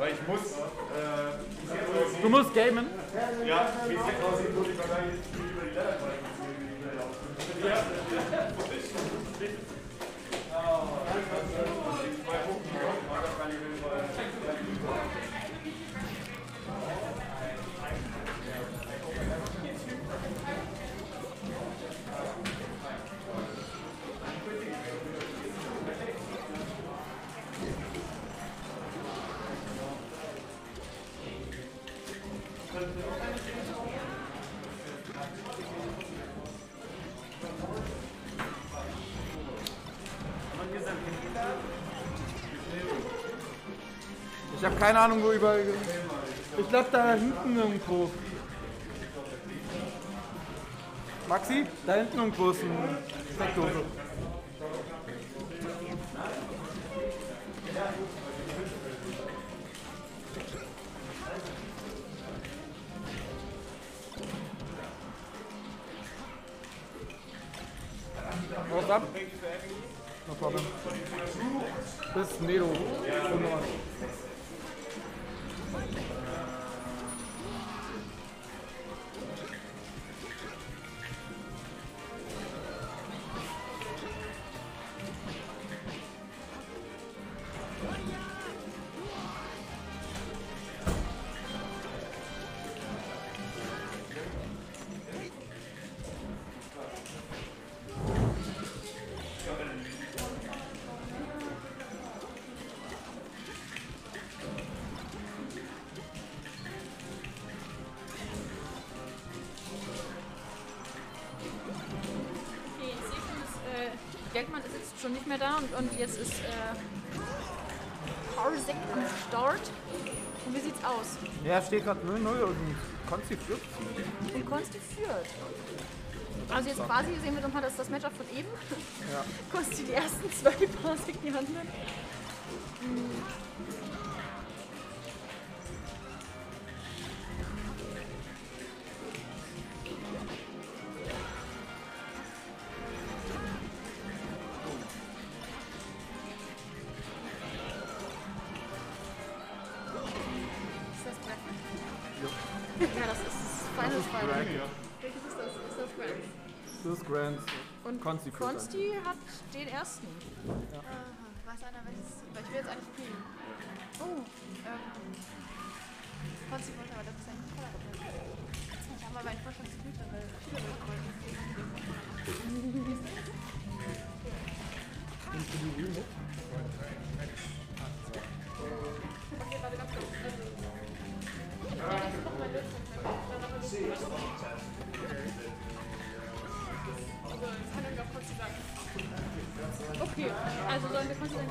Weil ich muss. Du musst gamen? Ja, wie sieht aussieht, wo die Partei über die Leiter ja. Ich habe keine Ahnung, wo überall. Ich glaube da hinten irgendwo. Maxi? Da hinten irgendwo ist ein Steckdose. Was ab? No problem. Bis Medo. Geldmann ist jetzt schon nicht mehr da und jetzt ist Parsec am Start. Und wie sieht's aus? Ja, steht gerade 0-0 und Konsti führt. Und Konsti führt. Also jetzt quasi sehen wir nochmal das Matchup von eben. Ja. Konsti die ersten 2 Parsec in die Hand nimmt. Ja, das ist Final Fight. Welches ist das? Ist das Grant? Das ist Grant. Und Konsti hat den ersten. Ja. Weiß einer welches? Weil ich will jetzt eigentlich spielen. Oh, Konsti wollte aber, das ist ein Color. Ich habe aber einen Vorschlag zu Güter, weil viele wollen. Okay, warte ganz kurz. Okay, also sollen wir Konsti sagen,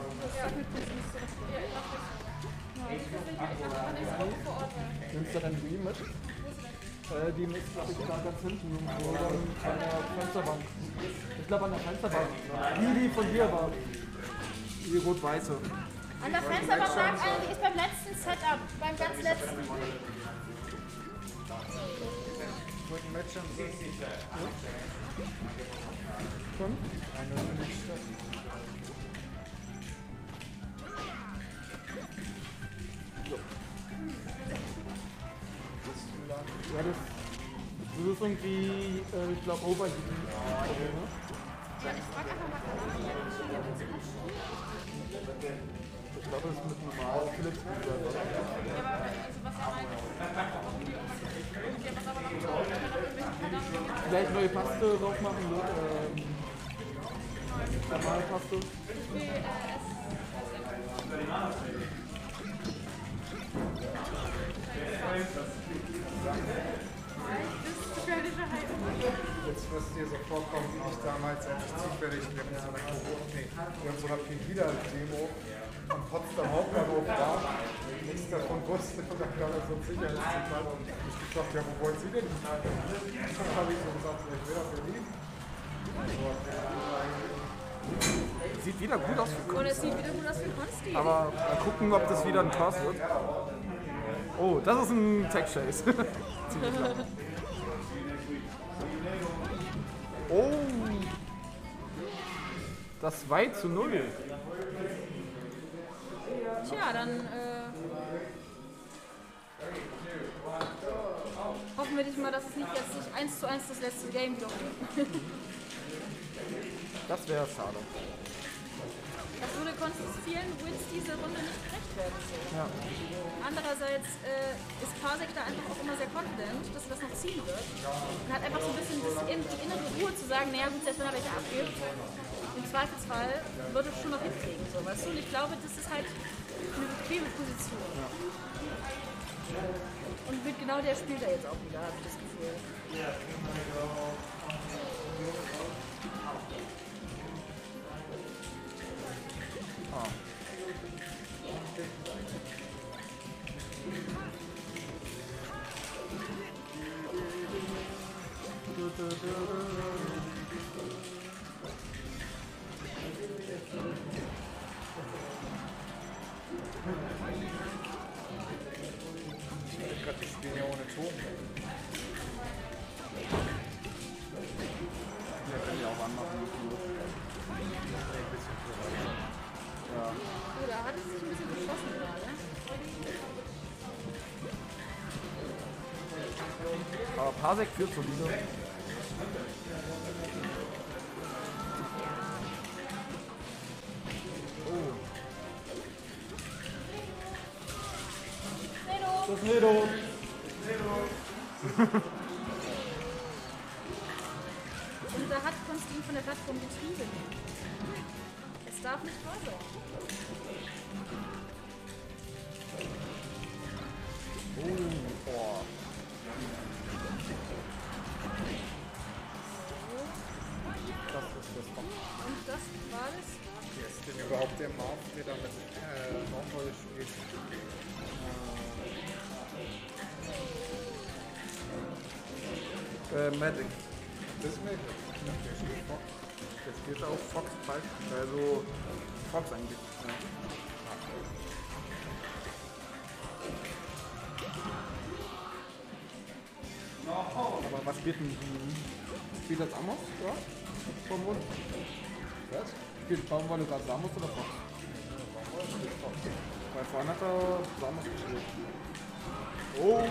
Nimmst du dann die mit? Die ist, glaube ich, da ganz hinten irgendwo an der Fensterbank. Ich glaube an der Fensterbank. Die von dir war. Die rot-weiße. An der Fensterbank lag eine, die ist beim letzten Setup, beim ganz letzten. Guten Match am Schon? Eine Lichtstadt. Ja, das ist irgendwie, ich glaube, Overheat. Ja, ich frage einfach mal Ich glaube, das ist mit normalem Philips. Ja, aber also was er meint, warum die irgendwas aber noch so, Vielleicht neue Paste drauf machen, normale Paste. Jetzt wirst du dir so vorkommen, wie ich damals, als ich zufällig wir haben so einer Pegida-Demo am Potsdam Hauptbahnhof war, nichts davon wusste und dann kam so ein Sicherheitszitat und ich gefragt, ja, wo wollen Sie denn? Dann habe ich so gesagt, ich will nach Berlin. Sieht wieder gut aus für Und Konsti. es sieht wieder gut aus für Konsti. Aber mal gucken, ob das wieder ein Toss wird. Oh, das ist ein Tech-Chase. Ziemlich lang. Oh! Das 2:0. Tja, dann ich mal, dass es nicht jetzt nicht 1:1 das letzte Game wiederholt. Das wäre schade. Das würde Constance vielen Wins diese Runde nicht gerecht werden. So. Ja. Andererseits ist Parsec da einfach auch immer sehr confident, dass er das noch ziehen wird. Und hat einfach so ein bisschen die innere Ruhe zu sagen, naja gut, selbst wenn er welche abgibt, im Zweifelsfall wird es schon noch hinkriegen. So, weißt du? Und ich glaube, das ist halt eine bequeme Position. Ja. Und mit genau der spielt er jetzt auch wieder, habe ich das Gefühl. Ich gerade, die spielen ja ohne Ton. Ja, können die auch anmachen. Ja. Oh, da hat es sich ein bisschen verschossen gerade. Aber Parsec führt solide. Oh. Das ist Nedo. Und da hat Konstantin von der Plattform getrieben. Es darf nicht wahr sein. Oh. Das ist das Bock. Und das war das. Wer ist denn überhaupt der Marv, der da mit Nordrolle spielt? Magic. Das ist Magic. Der spielt Fox. Jetzt geht auch Fox falsch. Also Fox eigentlich. Ja. Aber was spielt denn die? Spielt das Amos? Ja? Vom Mund? Was? Spielt Baumwolle gerade Samus oder Fox? Weil vorhin hat er Samus gespielt. Oh!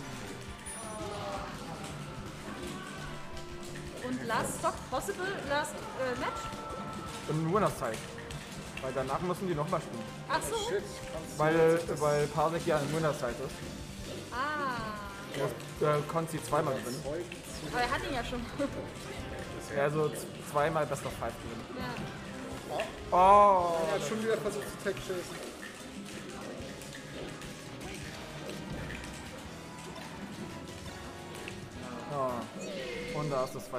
Und Last Stock Possible, Last Match? Im Winner's-Zeit. Weil danach müssen die nochmal spielen. Ach so. Shit. Weil Parsec ja im Winner's-Zeit ist. Ah. Da konnte sie zweimal gewinnen. Aber er hat ihn ja schon. Also zweimal Best of 5 gewinnen. Ja. Oh! Er hat schon wieder versucht zu tech-chasen. Ja. Und da ist das 2:1.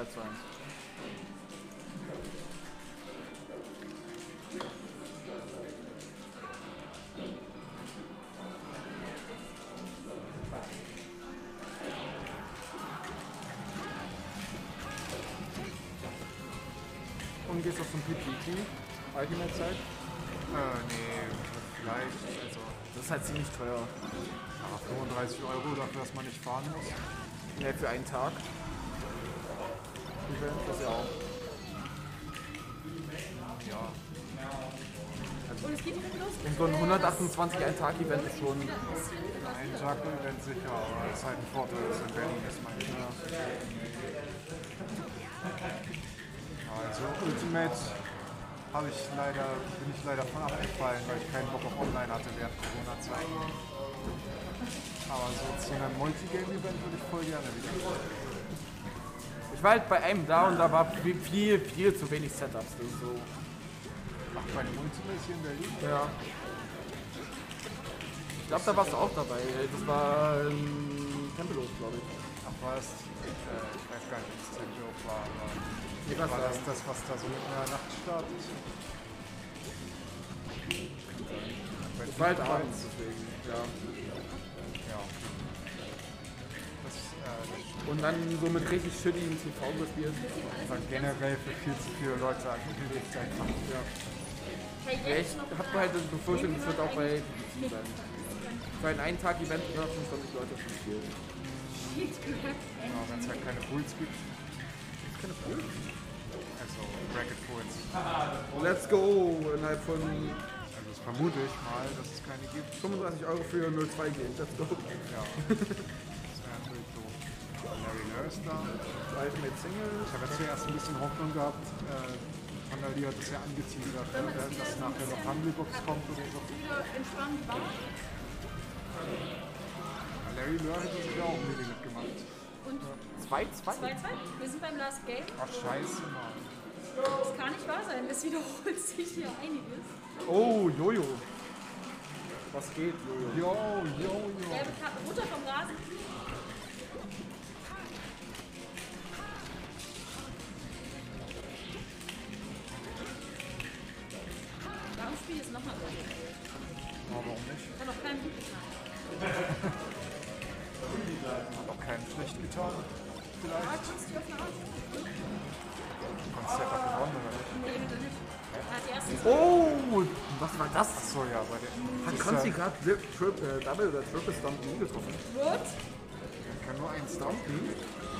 Und gehst du zum PPT? Ultimate Zeit? Nee, vielleicht. Also, Das ist halt ziemlich teuer. aber 35 € dafür, dass man nicht fahren muss. Ja, für einen Tag. Event, das ja auch. Ja. Und es geht direkt los. Und so ein 128 Ein-Tag-Event ist schon. Ein Tag-Event sicher, aber es ist halt ein Vorteil, dass es in Berlin ist, meine ich. Also Ultimate bin ich leider von abgefallen, weil ich keinen Bock auf Online hatte während Corona-Zeiten. Aber so zu einem Multigame-Event würde ich voll gerne wieder. Ich war halt bei einem da und da war viel zu wenig Setups. So. Ach, bei dem Ultimate hier in Berlin? Ja. Ich glaube, da warst du auch dabei. Das war Tempelos, glaube ich. Ach was, ich weiß gar nicht, wie das Tempio war, aber Nee, was war da? das, was da so mit einer Nacht startet? Ich war halt abends, deswegen. Ja. Ja. Das Und dann so mit richtig shitty TV gespielt. war generell für viel zu viele Leute angelegt einfach. Ja. Hey, Ja, ich jetzt noch hab halt die Befürchtung, das wird auch bei PPT sein. Für ein Einen-Tag-Event über 25 Leute schon spielen. Ja, wenn es halt keine Pools gibt. Keine Frage. Also Bracket Pools. Let's go! Innerhalb von Also das vermute ich mal, dass es keine gibt. 35 € für 0-2 gehen. Let's go! Ja. Das wäre natürlich doof. Larry Lur ist da. Ultimate Single. Ich habe jetzt zuerst ein bisschen Hoffnung gehabt. Vanderly hat es ja angeteasert, dass nachher noch Hungrybox kommt oder so. Wieder entspannt war. Larry Lur hätte sich auch ein Limit gemacht. Und 2-2. 2-2. Wir sind beim Last Game. Ach, scheiße, Mann. Das kann nicht wahr sein. Es wiederholt sich hier einiges. Oh, Jojo. Was geht, Jojo? Jo. Gelbe Karte runter vom Rasen. Warum spiele ich es nochmal so? Warum nicht? Ich habe noch keinen Blut getan. Hat auch keinen schlecht getan. Vielleicht. Aber kannst du auf eine Art? Konntest du einfach gewonnen, oder nicht? Nee, bitte nicht. Er hat die ersten Oh, was war das? Achso, ja, bei der. Hat Konzi gerade Double oder Triple Stomp nie getroffen? What? Kann nur ein Stomping.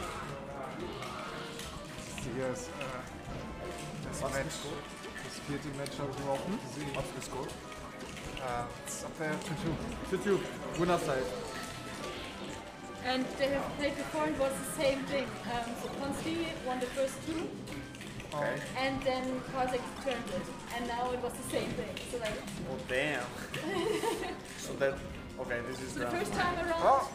Hier ist das Match. Das vierte Match habe ich überhaupt nicht gesehen. Was ist gut? It's up there to two. YouTube, Winner Side. And they have played before and it was the same thing. So Konsti won the first two. Okay. And then Karzik turned it. And now it was the same thing. So like Oh damn. So that okay, this is the the first time around,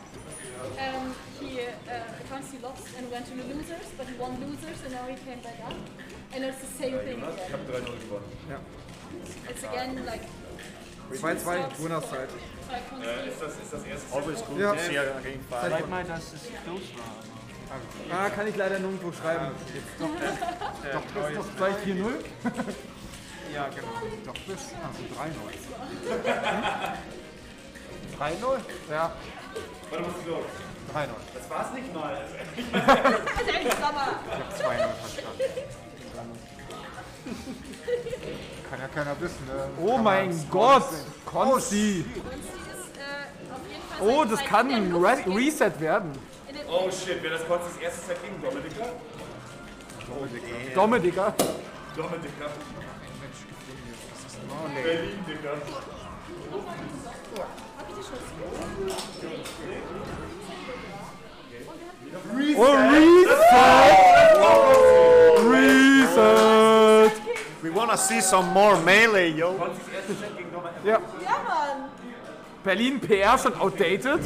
Konsti lost and went to the losers, but he won losers and now he came back up. And it's the same thing Ich again. habe 3-0 gewonnen. It's again like 2-2, Winner Side. by Konsti. Ist das erste always good Ja. to see again five. Sag mal, dass es close war. Ah, kann ich leider nirgendwo schreiben. Vielleicht 4-0? Ja, genau. Doch bis. Also 3-0. 3-0? Ja. Warte, was ist los? 3-0. Das war's nicht mal. Dein Sommer. Ich habe 2-0 verstanden. Kann ja keiner wissen, ne? Oh Kann mein man Gott! sehen. Konzi! Konsti ist auf jeden Fall Oh, seit das Zeit kann in der Luft ein Reset werden. in den Oh shit, wer das konnte, das erste Set gegen Dominika? Domme, Digga. Dominika. Oh, nee. Berlin, Digga. Oh, Reset! Reset! We wanna see some more melee, yo. Konntest das erste Set gegen Dominika? Ja. Ja, Mann! Berlin PR schon outdated.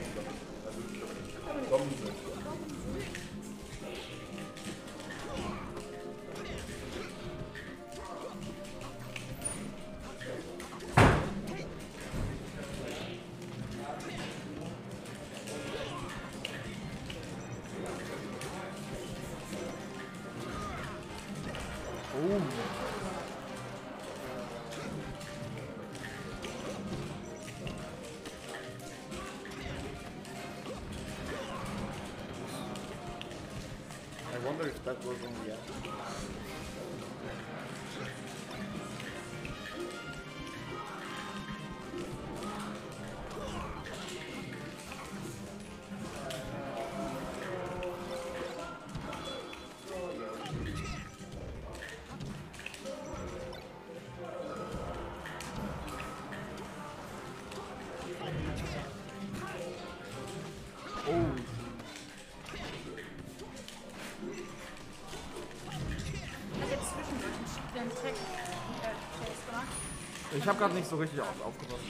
I wonder if that was on the app. Ich habe jetzt zwischendurch den Text gemacht. Ich habe gerade nicht so richtig aufgepasst.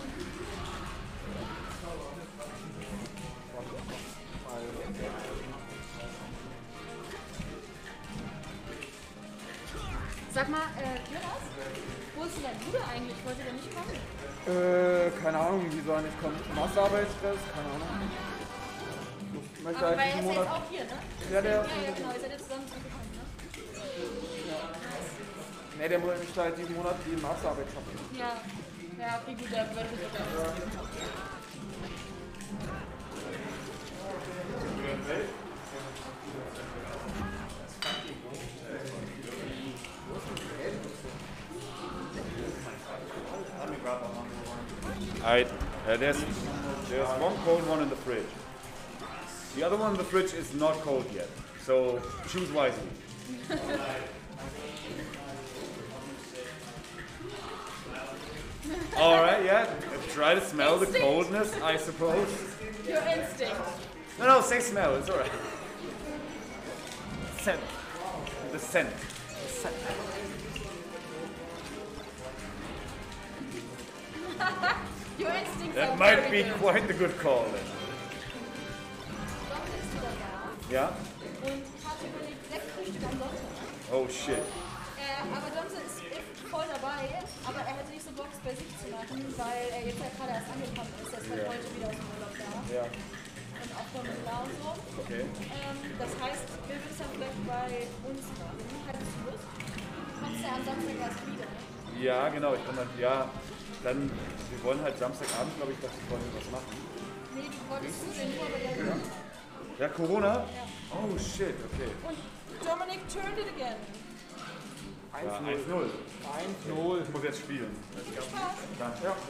Sag mal, Jonas, wo ist denn dein Bruder eigentlich? Wollte der nicht kommen? Keine Ahnung, wie soll er nicht kommen? Masterarbeitsstress? Keine Ahnung. Ich möchte Aber halt weil er diesen ist ja jetzt Monat. auch hier, ne? Ja, der. Ja, genau, ihr seid jetzt zusammen zurückgekommen, ne? Ne, der möchte halt diesen Monat die Masterarbeit schaffen. Ja. Ja, okay, gut, der wird es Alright, there's one cold one in the fridge. The other one in the fridge is not cold yet, so choose wisely. Alright, yeah. Try to smell the Instinct. coldness, I suppose. Your instinct. No, say smell. It's alright. Scent. The scent. Your instincts That are might very be good. quite the good call then. Dominik ist wieder da Ja? und hat überlegt, 6 Frühstück am Sonntag. Oh shit. Aber Domse ist voll dabei, aber er hätte nicht so Bock, es bei sich zu machen, weil er jetzt ja gerade erst angekommen ist. Er ist halt heute wieder aus dem Urlaub da. Ja. Und auch Dominik und so. Okay. Das heißt, wir würden es dann vielleicht bei uns machen. Hättest du Lust? Kommst ja am Samstag erst wieder. Ja, genau. Ich kann dann, ja, dann, wir wollen halt Samstagabend, glaube ich, dass wir wollen was machen. Nee, du wolltest zu sehen, nur aber der Ja, Corona? Oh shit, okay. Und Dominic turned it again. 1-0. 1-0. Ich muss jetzt spielen. Spaß. Ja.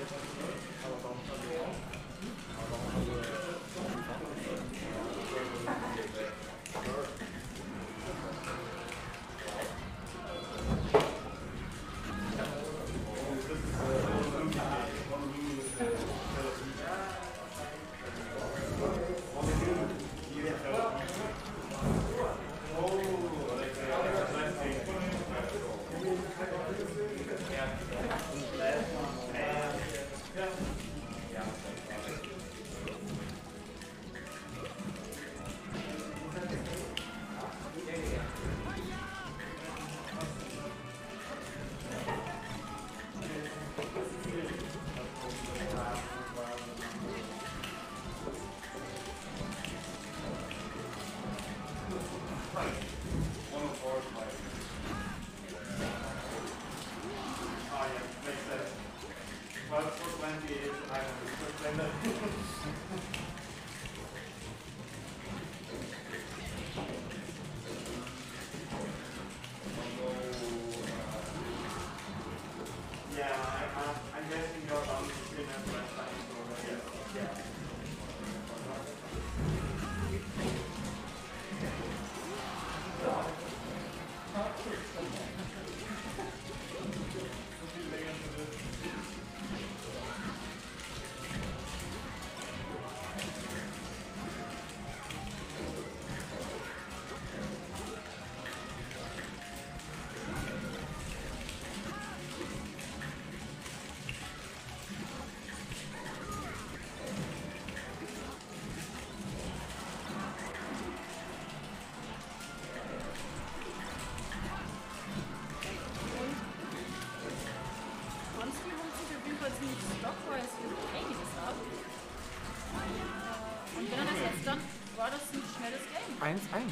Und wenn er das jetzt dann, war das ein schnelles Game. 1-1.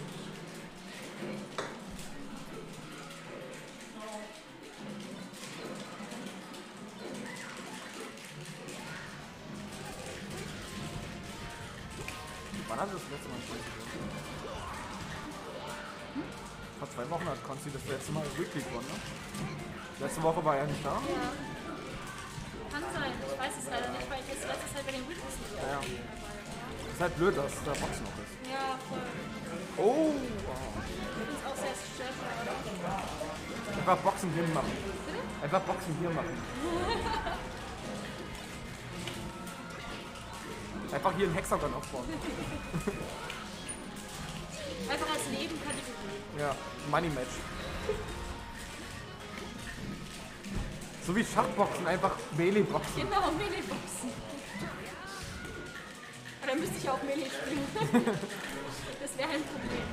Wann hat das letzte Mal Konsti gewonnen? Vor 2 Wochen hat Konsti das letzte Mal Weekly gewonnen, ne? Letzte Woche war er nicht da. Ja. Kann sein. Ich weiß es leider nicht, weil ich jetzt letztes Zeit bei den Weeklies nicht Ja. dabei war. Ist halt blöd, dass da Box noch ist. Ja, voll. Oh! Ich finde es auch sehr schön. Einfach Boxen hier machen. Einfach Boxen hier machen. Einfach hier einen Hexagon aufbauen. Einfach als Nebenkategorie. Ja, Money Match. So wie Schachboxen, einfach Melee-Boxen. Genau, Melee-Boxen. Aber dann müsste ich auch Melee spielen. Das wäre ein Problem.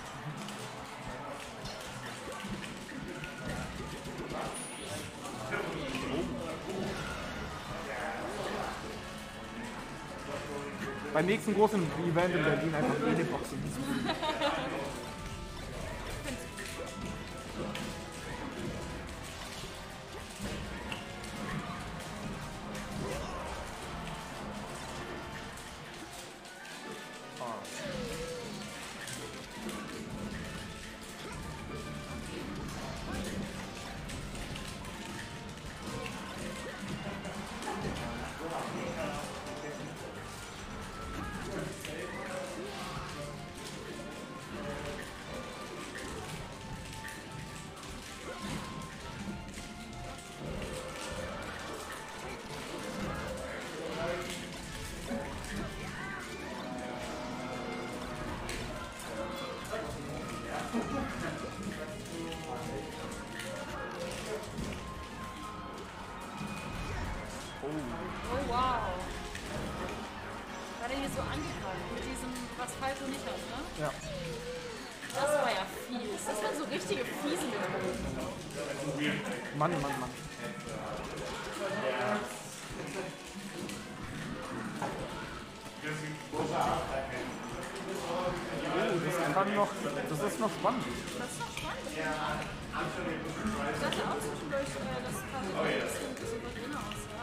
Beim nächsten großen Event in Berlin einfach Melee-Boxen. so angepackt mit diesem, was Falco nicht hat, ne? Ja. Das war ja fies. Das waren so richtige fiese Methoden. Mann. Das ist noch spannend. Das ist doch spannend. Ich dachte auch zwischendurch, dass Parsec ein bisschen souveräner aussah.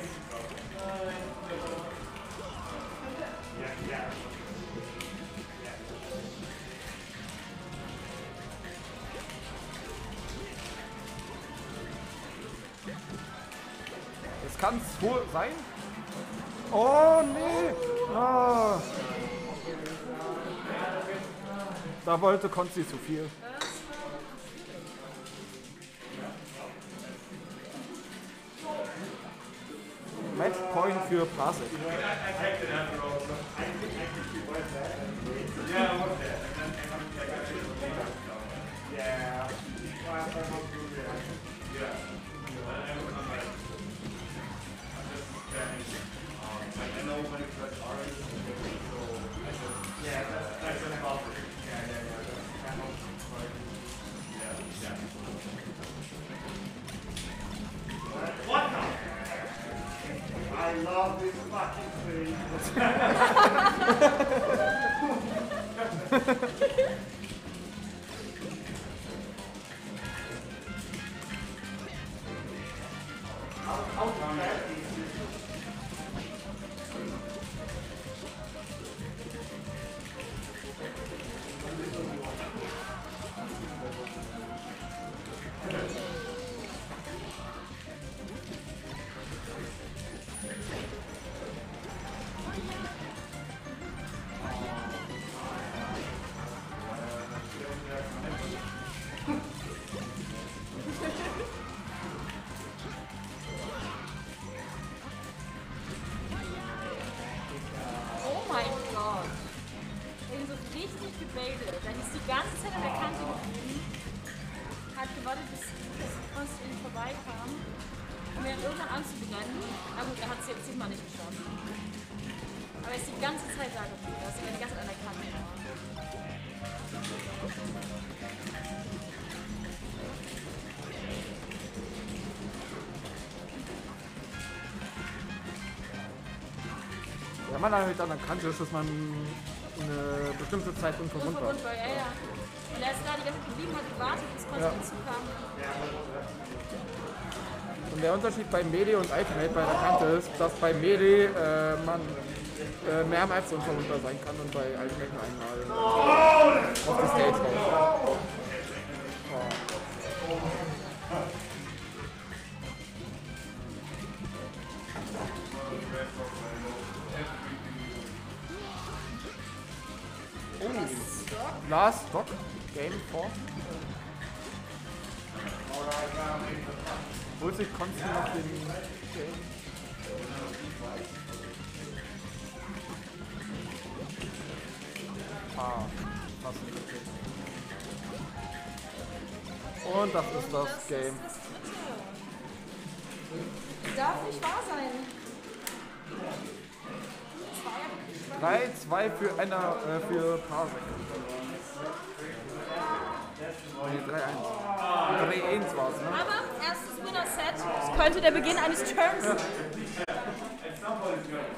Das kann es wohl sein. Oh nee! Ah. Da wollte Konzi zu viel. Matchpoint für Parsec. I love this fucking thing. Oh mein Gott. Irgendwie so richtig gebildet. Dann ist die ganze Zeit an der Kante geblieben. Hat gewartet, bis Konst ihn vorbeikam. Um ihn irgendwann anzubrennen. Na gut, er hat es jetzt diesmal nicht geschafft. Aber er ist die ganze Zeit da geblieben. Er ist die ganze Zeit an der Kante. Wenn man halt an der Kante ist, dass man eine bestimmte Zeit unverwundbar. Unverwundbar, ja. Und er ist da die ganze Zeit geblieben, hat gewartet, bis Konst hinzukam. Und der Unterschied bei Melee und Ultimate bei der Kante ist, dass bei Melee man mehrmals unverwundbar sein kann und bei Ultimate nur einmal auf die Stage raus. Last Stock, Game 4. Holt sich Konsti noch den Game. Fast nicht. Und das ist das Game. Darf nicht wahr sein. 3-2 für Parsec. Nee, 3-1. 3-1 war es, ne? Aber erstes Winner-Set. Das könnte der Beginn eines Turns sein.